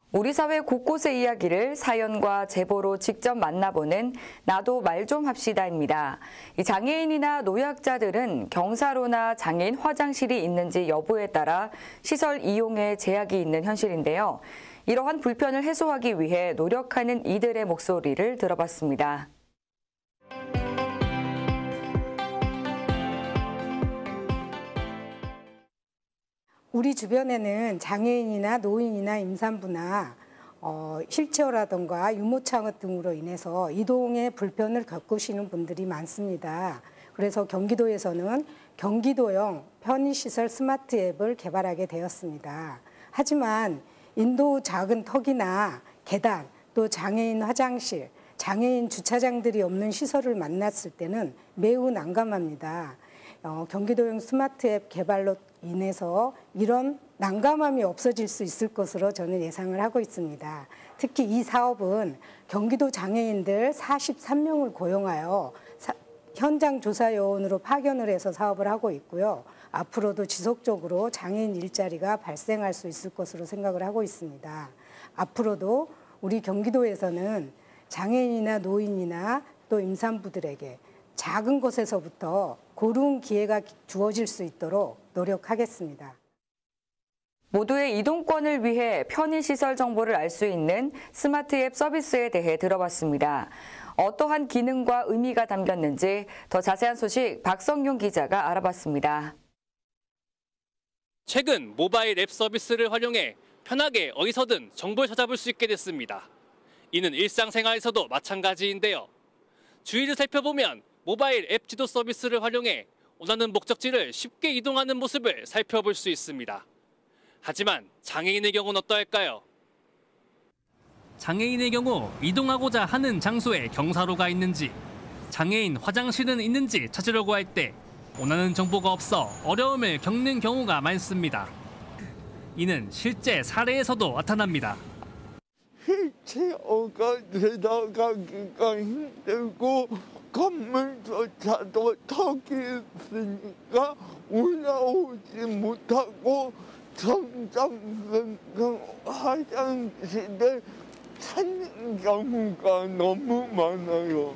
우리 사회 곳곳의 이야기를 사연과 제보로 직접 만나보는 나도 말 좀 합시다입니다. 이 장애인이나 노약자들은 경사로나 장애인 화장실이 있는지 여부에 따라 시설 이용에 제약이 있는 현실인데요. 이러한 불편을 해소하기 위해 노력하는 이들의 목소리를 들어봤습니다. 우리 주변에는 장애인이나 노인이나 임산부나 휠체어라든가 유모차 등으로 인해서 이동에 불편을 겪으시는 분들이 많습니다. 그래서 경기도에서는 경기도형 편의시설 스마트 앱을 개발하게 되었습니다. 하지만 인도 작은 턱이나 계단, 또 장애인 화장실, 장애인 주차장들이 없는 시설을 만났을 때는 매우 난감합니다. 경기도형 스마트 앱 개발로 인해서 이런 난감함이 없어질 수 있을 것으로 저는 예상을 하고 있습니다. 특히 이 사업은 경기도 장애인들 43명을 고용하여 현장 조사 요원으로 파견을 해서 사업을 하고 있고요. 앞으로도 지속적으로 장애인 일자리가 발생할 수 있을 것으로 생각을 하고 있습니다. 앞으로도 우리 경기도에서는 장애인이나 노인이나 또 임산부들에게 작은 곳에서부터 고른 기회가 주어질 수 있도록 노력하겠습니다. 모두의 이동권을 위해 편의시설 정보를 알 수 있는 스마트 앱 서비스에 대해 들어봤습니다. 어떠한 기능과 의미가 담겼는지 더 자세한 소식 박성용 기자가 알아봤습니다. 최근 모바일 앱 서비스를 활용해 편하게 어디서든 정보를 찾아볼 수 있게 됐습니다. 이는 일상생활에서도 마찬가지인데요. 주위를 살펴보면 모바일 앱 지도 서비스를 활용해 원하는 목적지를 쉽게 이동하는 모습을 살펴볼 수 있습니다. 하지만 장애인의 경우는 어떠할까요? 장애인의 경우 이동하고자 하는 장소에 경사로가 있는지, 장애인 화장실은 있는지 찾으려고 할 때 원하는 정보가 없어 어려움을 겪는 경우가 많습니다. 이는 실제 사례에서도 나타납니다. 휠체어가 지나가기가 힘들고 건물조차도 턱이 있으니까 올라오지 못하고 점점 화장실을 찾는 경우가 너무 많아요.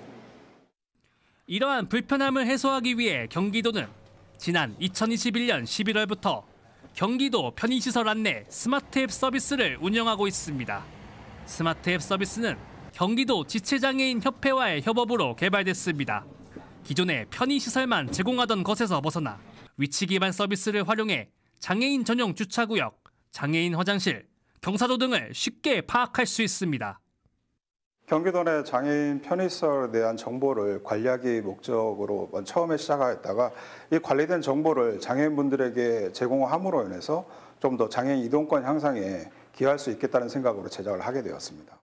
이러한 불편함을 해소하기 위해 경기도는 지난 2021년 11월부터 경기도 편의시설 안내 스마트 앱 서비스를 운영하고 있습니다. 스마트 앱 서비스는 경기도 지체장애인 협회와의 협업으로 개발됐습니다. 기존의 편의시설만 제공하던 것에서 벗어나 위치 기반 서비스를 활용해 장애인 전용 주차구역, 장애인 화장실, 경사도 등을 쉽게 파악할 수 있습니다. 경기도 내 장애인 편의시설에 대한 정보를 관리하기 목적으로 처음에 시작하였다가 이 관리된 정보를 장애인분들에게 제공함으로 인해서 좀 더 장애인 이동권 향상에 기여할 수 있겠다는 생각으로 제작을 하게 되었습니다.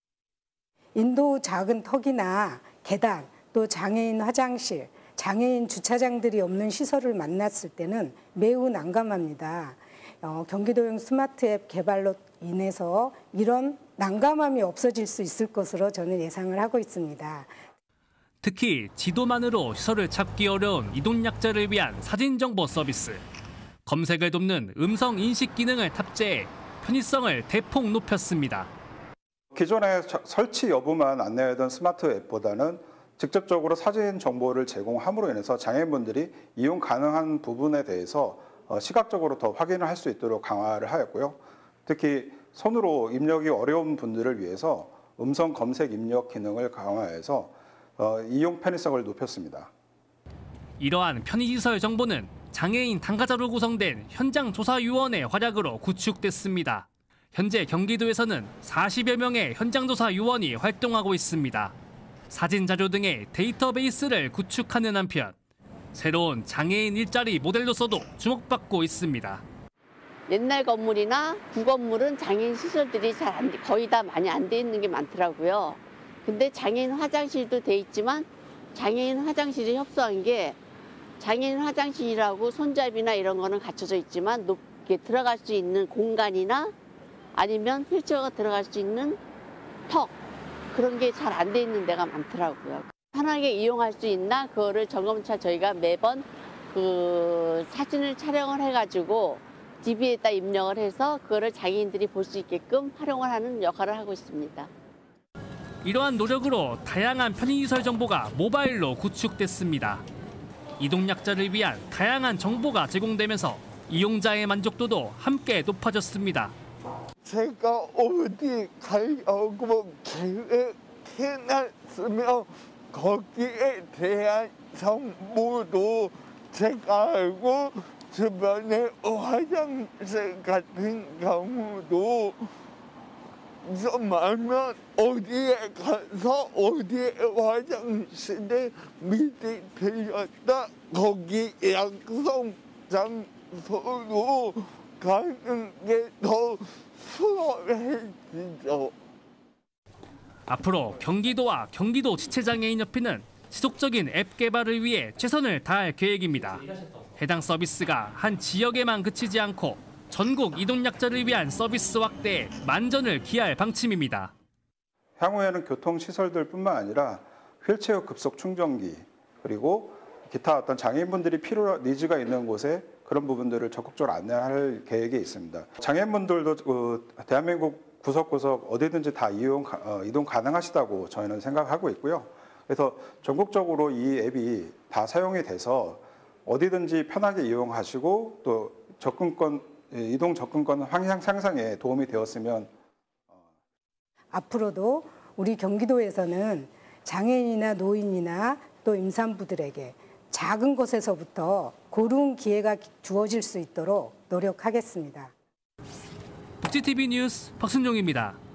인도 작은 턱이나 계단, 또 장애인 화장실, 장애인 주차장들이 없는 시설을 만났을 때는 매우 난감합니다. 경기도형 스마트 앱 개발로 인해서 이런 난감함이 없어질 수 있을 것으로 저는 예상을 하고 있습니다. 특히 지도만으로 시설을 찾기 어려운 이동약자를 위한 사진정보 서비스, 검색을 돕는 음성 인식 기능을 탑재해 편의성을 대폭 높였습니다. 기존에 설치 여부만 안내하던 스마트 앱보다는 직접적으로 사진 정보를 제공함으로 인해서 장애인분들이 이용 가능한 부분에 대해서 시각적으로 더 확인을 할 수 있도록 강화를 하였고요. 특히 손으로 입력이 어려운 분들을 위해서 음성 검색 입력 기능을 강화해서 이용 편의성을 높였습니다. 이러한 편의시설 정보는 장애인 당사자로 구성된 현장조사요원의 활약으로 구축됐습니다. 현재 경기도에서는 40여 명의 현장조사 요원이 활동하고 있습니다. 사진 자료 등의 데이터베이스를 구축하는 한편 새로운 장애인 일자리 모델로서도 주목받고 있습니다. 옛날 건물이나 구건물은 장애인 시설들이 거의 다 많이 안 돼 있는 게 많더라고요. 근데 장애인 화장실도 돼 있지만 장애인 화장실이 협소한 게 장애인 화장실이라고 손잡이나 이런 거는 갖춰져 있지만 높게 들어갈 수 있는 공간이나 아니면 휠체어가 들어갈 수 있는 턱, 그런 게 잘 안 돼 있는 데가 많더라고요. 편하게 이용할 수 있나 그거를 점검차 저희가 매번 그 사진을 촬영을 해가지고 DB에다 입력을 해서 그거를 장애인들이 볼 수 있게끔 활용을 하는 역할을 하고 있습니다. 이러한 노력으로 다양한 편의시설 정보가 모바일로 구축됐습니다. 이동약자를 위한 다양한 정보가 제공되면서 이용자의 만족도도 함께 높아졌습니다. 제가 어디 가려고 계획해놨으면 거기에 대한 정보도 제가 알고 주변에 화장실 같은 경우도 좀 알면 어디에 가서 어디에 화장실에 미리 들렸다 거기 약속 장소로 가는 게 더 수월해지죠. 앞으로 경기도와 경기도 지체장애인협회는 지속적인 앱 개발을 위해 최선을 다할 계획입니다. 해당 서비스가 한 지역에만 그치지 않고 전국 이동약자를 위한 서비스 확대에 만전을 기할 방침입니다. 향후에는 교통시설들뿐만 아니라 휠체어 급속 충전기 그리고 기타 어떤 장애인분들이 니즈가 있는 곳에 그런 부분들을 적극적으로 안내할 계획이 있습니다. 장애인분들도 대한민국 구석구석 어디든지 다 이동 가능하시다고 저희는 생각하고 있고요. 그래서 전국적으로 이 앱이 다 사용이 돼서 어디든지 편하게 이용하시고 또 이동 접근권 환경 향상에 도움이 되었으면. 앞으로도 우리 경기도에서는 장애인이나 노인이나 또 임산부들에게 작은 곳에서부터 고른 기회가 주어질 수 있도록 노력하겠습니다. 복지TV 뉴스 박순종입니다.